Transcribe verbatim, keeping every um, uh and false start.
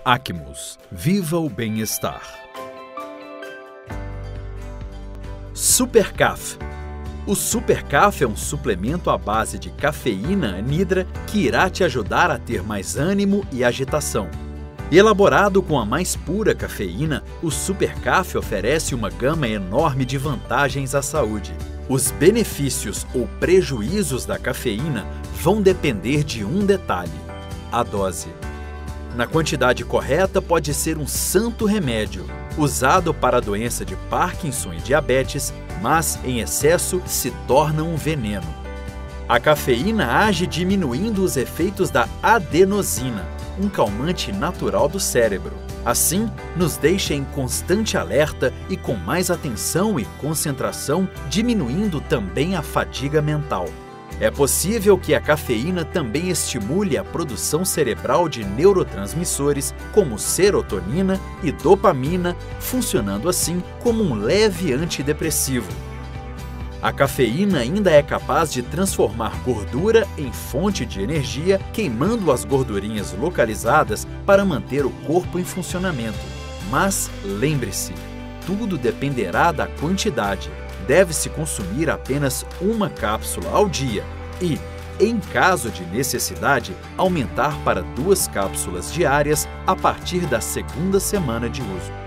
Acmus, viva o bem-estar. Supercaf. O Supercaf é um suplemento à base de cafeína anidra que irá te ajudar a ter mais ânimo e agitação. Elaborado com a mais pura cafeína, o Supercaf oferece uma gama enorme de vantagens à saúde. Os benefícios ou prejuízos da cafeína vão depender de um detalhe: a dose. Na quantidade correta, pode ser um santo remédio, usado para a doença de Parkinson e diabetes, mas em excesso se torna um veneno. A cafeína age diminuindo os efeitos da adenosina, um calmante natural do cérebro. Assim, nos deixa em constante alerta e com mais atenção e concentração, diminuindo também a fadiga mental. É possível que a cafeína também estimule a produção cerebral de neurotransmissores como serotonina e dopamina, funcionando assim como um leve antidepressivo. A cafeína ainda é capaz de transformar gordura em fonte de energia, queimando as gordurinhas localizadas para manter o corpo em funcionamento. Mas lembre-se, tudo dependerá da quantidade. Deve-se consumir apenas uma cápsula ao dia e, em caso de necessidade, aumentar para duas cápsulas diárias a partir da segunda semana de uso.